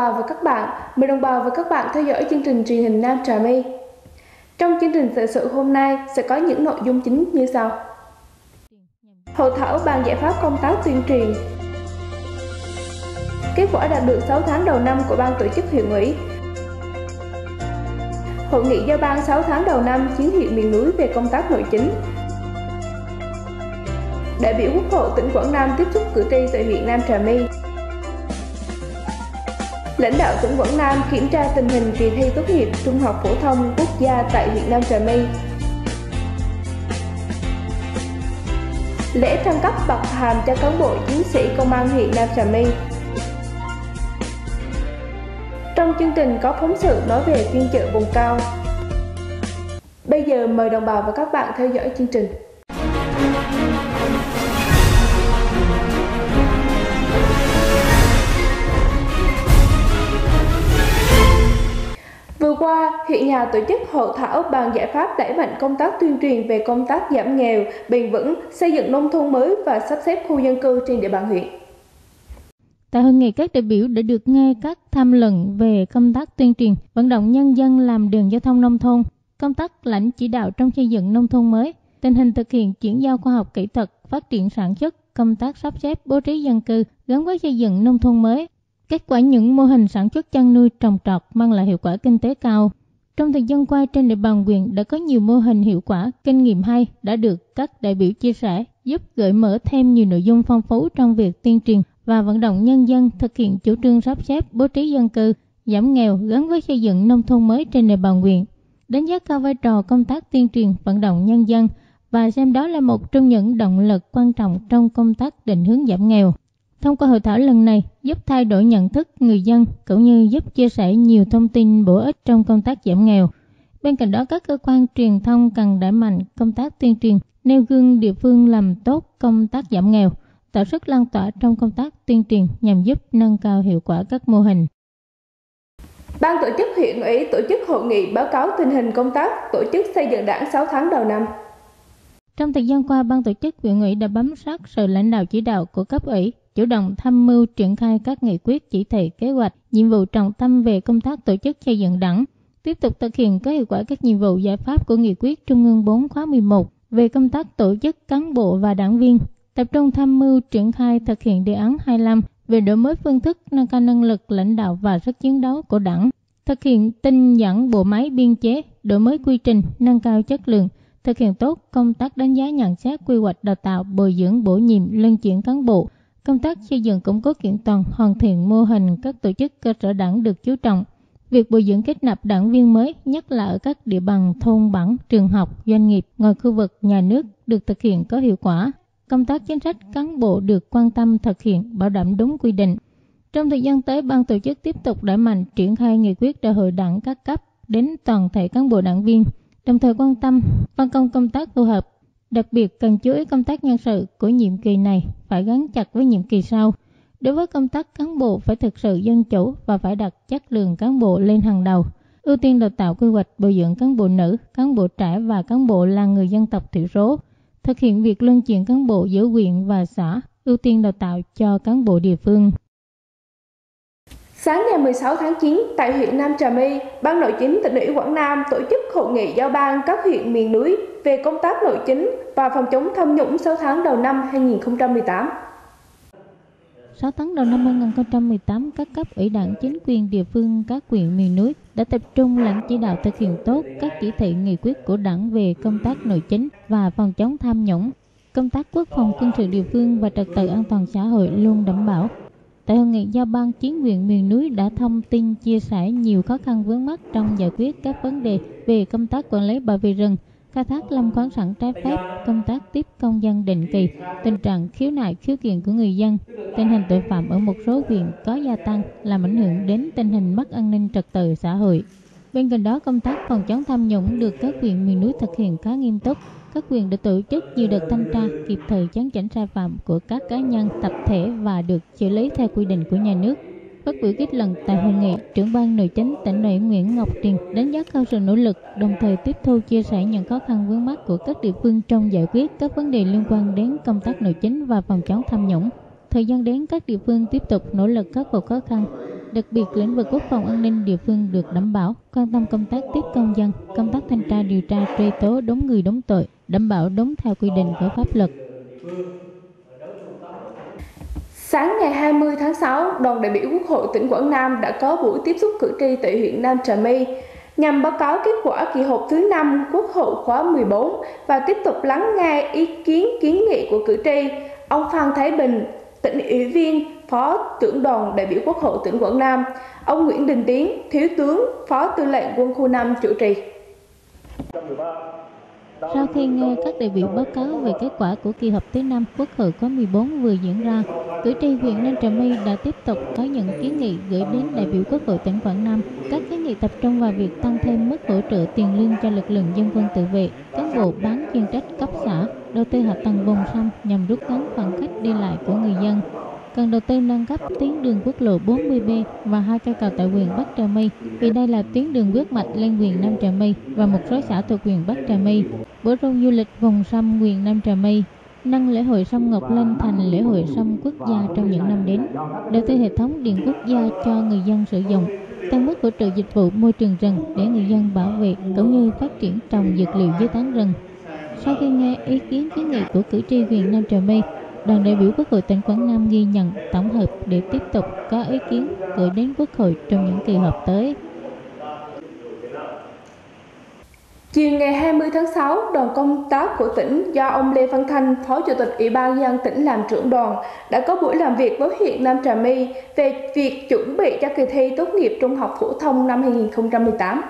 bào và các bạn, mời đồng bào và các bạn theo dõi chương trình truyền hình Nam Trà My. Trong chương trình thời sự hôm nay sẽ có những nội dung chính như sau. Hội thảo bàn giải pháp công tác tuyên truyền. Kết quả đạt được 6 tháng đầu năm của ban tổ chức huyện ủy. Hội nghị giao ban 6 tháng đầu năm 9 huyện miền núi về công tác nội chính. Đại biểu Quốc hội tỉnh Quảng Nam tiếp xúc cử tri tại huyện Nam Trà My. Lãnh đạo tỉnh Quảng Nam kiểm tra tình hình kỳ thi tốt nghiệp trung học phổ thông quốc gia tại huyện Nam Trà My. Lễ thăng cấp bậc hàm cho cán bộ chiến sĩ công an huyện Nam Trà My. Trong chương trình có phóng sự nói về phiên chợ vùng cao. Bây giờ mời đồng bào và các bạn theo dõi chương trình. Vừa qua, huyện nhà tổ chức hội thảo bàn giải pháp đẩy mạnh công tác tuyên truyền về công tác giảm nghèo, bền vững, xây dựng nông thôn mới và sắp xếp khu dân cư trên địa bàn huyện. Tại hội nghị, các đại biểu đã được nghe các tham luận về công tác tuyên truyền, vận động nhân dân làm đường giao thông nông thôn, công tác lãnh chỉ đạo trong xây dựng nông thôn mới, tình hình thực hiện chuyển giao khoa học kỹ thuật, phát triển sản xuất, công tác sắp xếp bố trí dân cư gắn với xây dựng nông thôn mới. Kết quả những mô hình sản xuất chăn nuôi trồng trọt mang lại hiệu quả kinh tế cao. Trong thời gian qua trên địa bàn huyện đã có nhiều mô hình hiệu quả, kinh nghiệm hay đã được các đại biểu chia sẻ, giúp gợi mở thêm nhiều nội dung phong phú trong việc tuyên truyền và vận động nhân dân thực hiện chủ trương sắp xếp bố trí dân cư, giảm nghèo gắn với xây dựng nông thôn mới trên địa bàn huyện. Đánh giá cao vai trò công tác tuyên truyền vận động nhân dân và xem đó là một trong những động lực quan trọng trong công tác định hướng giảm nghèo. Thông qua hội thảo lần này giúp thay đổi nhận thức người dân cũng như giúp chia sẻ nhiều thông tin bổ ích trong công tác giảm nghèo. Bên cạnh đó, các cơ quan truyền thông cần đẩy mạnh công tác tuyên truyền, nêu gương địa phương làm tốt công tác giảm nghèo, tạo sức lan tỏa trong công tác tuyên truyền nhằm giúp nâng cao hiệu quả các mô hình. Ban tổ chức huyện ủy tổ chức hội nghị báo cáo tình hình công tác tổ chức xây dựng đảng 6 tháng đầu năm. Trong thời gian qua, ban tổ chức huyện ủy đã bám sát sự lãnh đạo chỉ đạo của cấp ủy, chủ động tham mưu triển khai các nghị quyết, chỉ thị, kế hoạch, nhiệm vụ trọng tâm về công tác tổ chức xây dựng đảng, tiếp tục thực hiện có hiệu quả các nhiệm vụ giải pháp của nghị quyết Trung ương 4 khóa 11 về công tác tổ chức cán bộ và đảng viên, tập trung tham mưu triển khai thực hiện đề án 25 về đổi mới phương thức nâng cao năng lực lãnh đạo và sức chiến đấu của đảng, thực hiện tinh giản bộ máy biên chế, đổi mới quy trình, nâng cao chất lượng, thực hiện tốt công tác đánh giá nhận xét quy hoạch đào tạo, bồi dưỡng bổ nhiệm, luân chuyển cán bộ, công tác xây dựng củng cố kiện toàn, hoàn thiện mô hình các tổ chức cơ sở đảng được chú trọng. Việc bồi dưỡng kết nạp đảng viên mới, nhất là ở các địa bàn thôn bản, trường học, doanh nghiệp, ngoài khu vực nhà nước được thực hiện có hiệu quả. Công tác chính sách cán bộ được quan tâm thực hiện, bảo đảm đúng quy định. Trong thời gian tới, ban tổ chức tiếp tục đẩy mạnh triển khai nghị quyết đại hội đảng các cấp đến toàn thể cán bộ đảng viên, đồng thời quan tâm phân công công tác phù hợp. Đặc biệt cần chú ý công tác nhân sự của nhiệm kỳ này phải gắn chặt với nhiệm kỳ sau. Đối với công tác cán bộ phải thực sự dân chủ và phải đặt chất lượng cán bộ lên hàng đầu. Ưu tiên đào tạo quy hoạch bồi dưỡng cán bộ nữ, cán bộ trẻ và cán bộ là người dân tộc thiểu số. Thực hiện việc luân chuyển cán bộ giữa huyện và xã, ưu tiên đào tạo cho cán bộ địa phương. Sáng ngày 16 tháng 9, tại huyện Nam Trà My, Ban Nội chính tỉnh ủy Quảng Nam tổ chức hội nghị giao ban các huyện miền núi về công tác nội chính và phòng chống tham nhũng 6 tháng đầu năm 2018. 6 tháng đầu năm 2018, các cấp ủy đảng, chính quyền địa phương các huyện miền núi đã tập trung lãnh chỉ đạo thực hiện tốt các chỉ thị nghị quyết của đảng về công tác nội chính và phòng chống tham nhũng. Công tác quốc phòng quân sự địa phương và trật tự an toàn xã hội luôn đảm bảo. Tại hội nghị giao ban, chính quyền miền núi đã thông tin chia sẻ nhiều khó khăn vướng mắc trong giải quyết các vấn đề về công tác quản lý bảo vệ rừng, khai thác lâm khoáng sản trái phép, công tác tiếp công dân định kỳ, tình trạng khiếu nại khiếu kiện của người dân, tình hình tội phạm ở một số huyện có gia tăng làm ảnh hưởng đến tình hình mất an ninh trật tự xã hội. Bên cạnh đó, công tác phòng chống tham nhũng được các huyện miền núi thực hiện khá nghiêm túc. Các huyện đã tổ chức nhiều đợt thanh tra, kịp thời chấn chỉnh sai phạm của các cá nhân, tập thể và được xử lý theo quy định của nhà nước. Phát biểu kết luận tại hội nghị, trưởng ban nội chính tỉnh ủy Nguyễn Ngọc Truyền đánh giá cao sự nỗ lực, đồng thời tiếp thu chia sẻ những khó khăn vướng mắc của các địa phương trong giải quyết các vấn đề liên quan đến công tác nội chính và phòng chống tham nhũng. Thời gian đến, các địa phương tiếp tục nỗ lực khắc phục khó khăn, Đặc biệt, lĩnh vực quốc phòng an ninh địa phương được đảm bảo, quan tâm công tác tiếp công dân, công tác thanh tra điều tra truy tố đúng người đúng tội, đảm bảo đúng theo quy định của pháp luật. Sáng ngày 20 tháng 6, đoàn đại biểu Quốc hội tỉnh Quảng Nam đã có buổi tiếp xúc cử tri tại huyện Nam Trà My nhằm báo cáo kết quả kỳ họp thứ 5 Quốc hội khóa 14 và tiếp tục lắng nghe ý kiến kiến nghị của cử tri. Ông Phan Thái Bình, tỉnh ủy viên, Phó trưởng đoàn đại biểu Quốc hội tỉnh Quảng Nam, ông Nguyễn Đình Tiến, Thiếu tướng, Phó Tư lệnh Quân khu 5 chủ trì. Sau khi nghe các đại biểu báo cáo về kết quả của kỳ họp thứ 5 Quốc hội khóa 14 vừa diễn ra, cử tri huyện Nam Trà My đã tiếp tục có những kiến nghị gửi đến đại biểu Quốc hội tỉnh Quảng Nam. Các kiến nghị tập trung vào việc tăng thêm mức hỗ trợ tiền lương cho lực lượng dân quân tự vệ, cán bộ bán chuyên trách cấp xã, đầu tư hạ tầng vùng xanh nhằm rút ngắn khoảng cách đi lại của người dân. Cần đầu tư nâng cấp tuyến đường quốc lộ 40B và 2 cây cầu tại huyện Bắc Trà My, vì đây là tuyến đường huyết mạch lên huyện Nam Trà My và một số xã thuộc huyện Bắc Trà My. Bổ sung du lịch vùng sâm huyện Nam Trà My, nâng lễ hội sâm Ngọc Linh thành lễ hội sâm quốc gia trong những năm đến, đầu tư hệ thống điện quốc gia cho người dân sử dụng, tăng mức hỗ trợ dịch vụ môi trường rừng để người dân bảo vệ cũng như phát triển trồng dược liệu dưới tán rừng. Sau khi nghe ý kiến kiến nghị của cử tri huyện Nam Trà My, đoàn đại biểu Quốc hội tỉnh Quảng Nam ghi nhận, tổng hợp để tiếp tục có ý kiến gửi đến Quốc hội trong những kỳ họp tới. Chiều ngày 20 tháng 6, đoàn công tác của tỉnh do ông Lê Văn Thanh, Phó Chủ tịch Ủy ban nhân dân tỉnh làm trưởng đoàn, đã có buổi làm việc với huyện Nam Trà My về việc chuẩn bị cho kỳ thi tốt nghiệp trung học phổ thông năm 2018.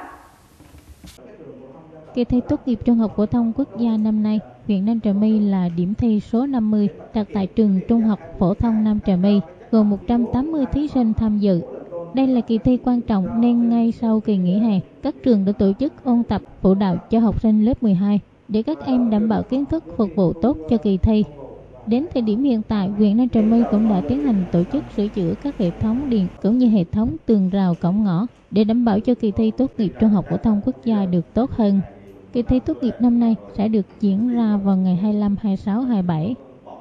Kỳ thi tốt nghiệp trung học phổ thông quốc gia năm nay, huyện Nam Trà My là điểm thi số 50 đặt tại trường Trung học phổ thông Nam Trà My, gồm 180 thí sinh tham dự. Đây là kỳ thi quan trọng nên ngay sau kỳ nghỉ hè, các trường đã tổ chức ôn tập phụ đạo cho học sinh lớp 12 để các em đảm bảo kiến thức phục vụ tốt cho kỳ thi. Đến thời điểm hiện tại, huyện Nam Trà My cũng đã tiến hành tổ chức sửa chữa các hệ thống điện cũng như hệ thống tường rào cổng ngõ để đảm bảo cho kỳ thi tốt nghiệp trung học phổ thông quốc gia được tốt hơn. Kỳ thi tốt nghiệp năm nay sẽ được diễn ra vào ngày 25, 26, 27.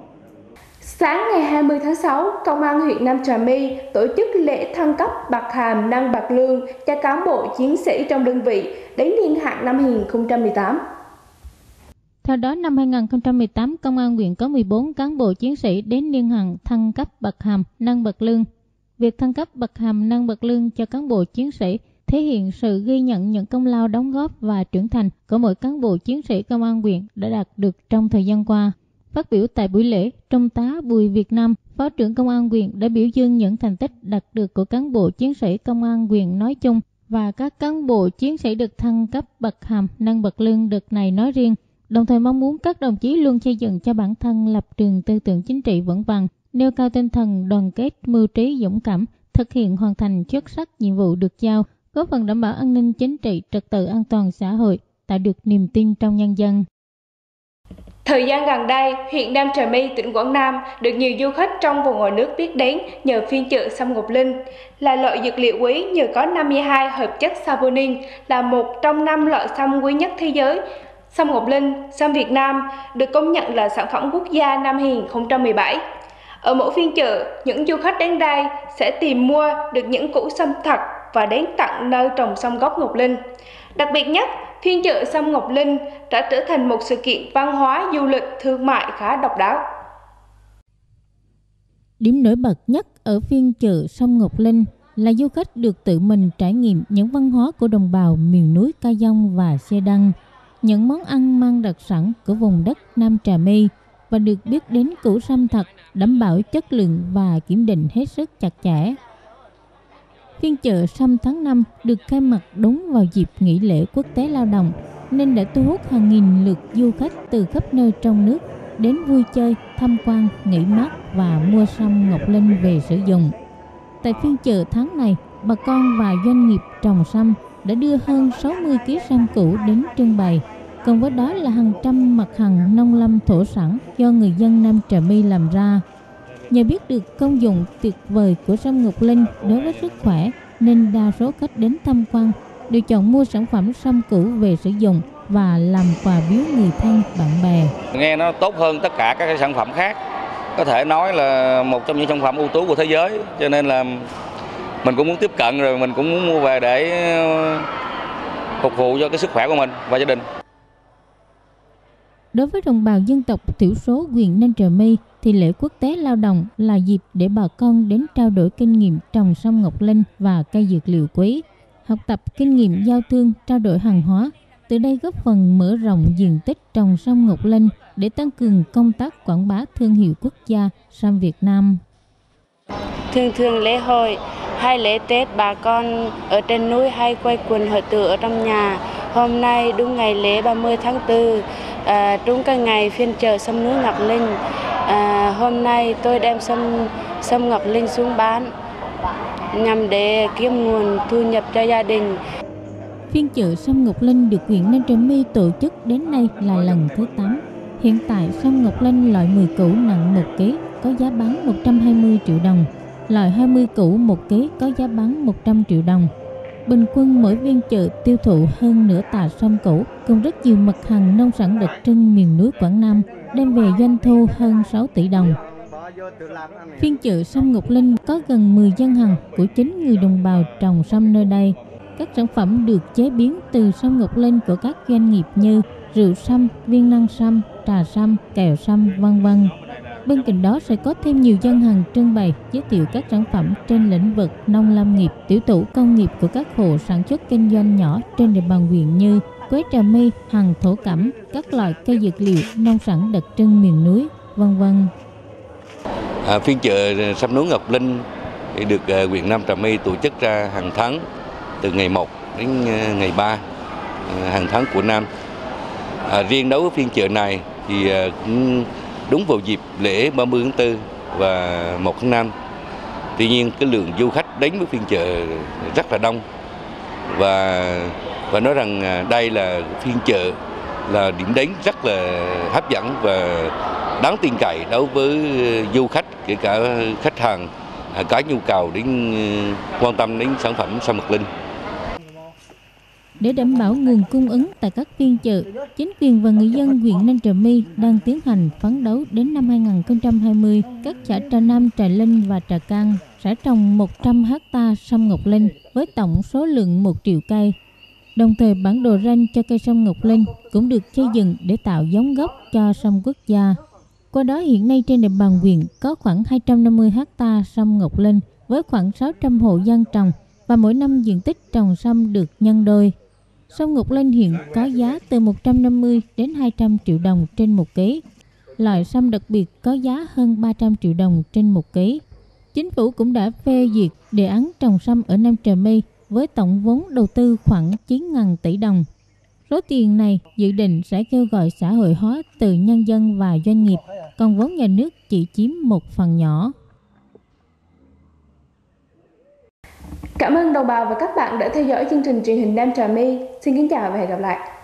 Sáng ngày 20 tháng 6, Công an huyện Nam Trà My tổ chức lễ thăng cấp bậc hàm nâng bậc lương cho cán bộ chiến sĩ trong đơn vị đến niên hạn năm 2018. Theo đó, năm 2018, Công an huyện có 14 cán bộ chiến sĩ đến niên hạn thăng cấp bậc hàm nâng bậc lương. Việc thăng cấp bậc hàm nâng bậc lương cho cán bộ chiến sĩ thể hiện sự ghi nhận những công lao đóng góp và trưởng thành của mỗi cán bộ chiến sĩ công an huyện đã đạt được trong thời gian qua. Phát biểu tại buổi lễ, Trung tá Bùi Việt Nam, Phó trưởng Công an huyện đã biểu dương những thành tích đạt được của cán bộ chiến sĩ Công an huyện nói chung và các cán bộ chiến sĩ được thăng cấp bậc hàm nâng bậc lương đợt này nói riêng, đồng thời mong muốn các đồng chí luôn xây dựng cho bản thân lập trường tư tưởng chính trị vững vàng, nêu cao tinh thần đoàn kết, mưu trí, dũng cảm, thực hiện hoàn thành xuất sắc nhiệm vụ được giao, góp phần đảm bảo an ninh chính trị, trật tự an toàn xã hội, tạo được niềm tin trong nhân dân. Thời gian gần đây, huyện Nam Trà My, tỉnh Quảng Nam được nhiều du khách trong và ngoài nước biết đến nhờ phiên chợ sâm Ngọc Linh, là loại dược liệu quý nhờ có 52 hợp chất saponin, là một trong 5 loại sâm quý nhất thế giới. Sâm Ngọc Linh, sâm Việt Nam được công nhận là sản phẩm quốc gia năm 2017. Ở mỗi phiên chợ, những du khách đến đây sẽ tìm mua được những củ sâm thật và đến tận nơi trồng sâm gốc Ngọc Linh. Đặc biệt nhất, phiên chợ sâm Ngọc Linh đã trở thành một sự kiện văn hóa, du lịch, thương mại khá độc đáo. Điểm nổi bật nhất ở phiên chợ sâm Ngọc Linh là du khách được tự mình trải nghiệm những văn hóa của đồng bào miền núi Ca Dông và Xe Đăng, những món ăn mang đặc sản của vùng đất Nam Trà My và được biết đến củ sâm thật, đảm bảo chất lượng và kiểm định hết sức chặt chẽ. Phiên chợ sâm tháng 5 được khai mạc đúng vào dịp nghỉ lễ quốc tế lao động nên đã thu hút hàng nghìn lượt du khách từ khắp nơi trong nước đến vui chơi, tham quan, nghỉ mát và mua sâm Ngọc Linh về sử dụng. Tại phiên chợ tháng này, bà con và doanh nghiệp trồng sâm đã đưa hơn 60 kg sâm cũ đến trưng bày. Cùng với đó là hàng trăm mặt hàng nông lâm thổ sản do người dân Nam Trà My làm ra. Nhờ biết được công dụng tuyệt vời của sâm Ngọc Linh đối với sức khỏe nên đa số khách đến tham quan đều chọn mua sản phẩm sâm cũ về sử dụng và làm quà biếu người thân, bạn bè. Nghe nó tốt hơn tất cả các sản phẩm khác, có thể nói là một trong những sản phẩm ưu tú của thế giới, cho nên là mình cũng muốn tiếp cận, rồi mình cũng muốn mua về để phục vụ cho cái sức khỏe của mình và gia đình. Đối với đồng bào dân tộc thiểu số huyện Nam Trà My thì lễ quốc tế lao động là dịp để bà con đến trao đổi kinh nghiệm trồng sâm ngọc linh và cây dược liệu quý, học tập kinh nghiệm giao thương, trao đổi hàng hóa. Từ đây góp phần mở rộng diện tích trồng sâm ngọc linh để tăng cường công tác quảng bá thương hiệu quốc gia sâm Việt Nam. Thường lễ hội hay lễ Tết, bà con ở trên núi hay quây quần hội tụ ở trong nhà. Hôm nay đúng ngày lễ 30 tháng 4, đúng cái ngày phiên chợ sâm núi Ngọc Linh. Hôm nay tôi đem sâm Ngọc Linh xuống bán nhằm để kiếm nguồn thu nhập cho gia đình. Phiên chợ sâm Ngọc Linh được huyện Nam Trà My tổ chức đến nay là lần thứ 8. Hiện tại sâm Ngọc Linh loại 10 củ nặng 1 kg có giá bán 120 triệu đồng, loại 20 củ 1 kg có giá bán 100 triệu đồng. Bình quân mỗi phiên chợ tiêu thụ hơn nửa tạ sâm củ cùng rất nhiều mặt hàng nông sản đặc trưng miền núi Quảng Nam, đem về doanh thu hơn 6 tỷ đồng. Phiên chợ sâm Ngọc Linh có gần 10 gian hàng của chính người đồng bào trồng sâm nơi đây. Các sản phẩm được chế biến từ sâm Ngọc Linh của các doanh nghiệp như rượu sâm, viên năng sâm, trà sâm, kẹo sâm, v.v. Bên cạnh đó sẽ có thêm nhiều gian hàng trưng bày giới thiệu các sản phẩm trên lĩnh vực nông lâm nghiệp, tiểu thủ công nghiệp của các hộ sản xuất kinh doanh nhỏ trên địa bàn huyện như quế trà my, hằng thổ cẩm, các loại cây dược liệu, nông sản đặc trưng miền núi, v.v. Phiên chợ sâm núi Ngọc Linh được huyện Nam Trà My tổ chức ra hàng tháng từ ngày 1 đến ngày 3 hàng tháng của năm. Riêng đối với phiên chợ này thì cũng đúng vào dịp lễ 30 tháng 4 và 1 tháng 5. Tuy nhiên cái lượng du khách đến với phiên chợ rất là đông, và nói rằng đây là phiên chợ là điểm đến rất là hấp dẫn và đáng tin cậy đối với du khách, kể cả khách hàng có nhu cầu đến quan tâm đến sản phẩm sâm Ngọc Linh. Để đảm bảo nguồn cung ứng tại các phiên chợ, chính quyền và người dân huyện Nam Trà My đang tiến hành phấn đấu đến năm 2020, các xã Trà Nam, Trà Linh và Trà Cang sẽ trồng 100 ha sâm Ngọc Linh với tổng số lượng 1 triệu cây. Đồng thời bản đồ ranh cho cây sâm Ngọc Linh cũng được xây dựng để tạo giống gốc cho sâm quốc gia. Qua đó hiện nay trên địa bàn huyện có khoảng 250 ha sâm Ngọc Linh với khoảng 600 hộ dân trồng và mỗi năm diện tích trồng sâm được nhân đôi. Sâm Ngọc Linh hiện có giá từ 150 đến 200 triệu đồng trên 1 kg. Loại sâm đặc biệt có giá hơn 300 triệu đồng trên 1 kg. Chính phủ cũng đã phê duyệt đề án trồng sâm ở Nam Trà My với tổng vốn đầu tư khoảng 9.000 tỷ đồng. Số tiền này dự định sẽ kêu gọi xã hội hóa từ nhân dân và doanh nghiệp, còn vốn nhà nước chỉ chiếm một phần nhỏ. Cảm ơn đồng bào và các bạn đã theo dõi chương trình truyền hình Nam Trà My. Xin kính chào và hẹn gặp lại.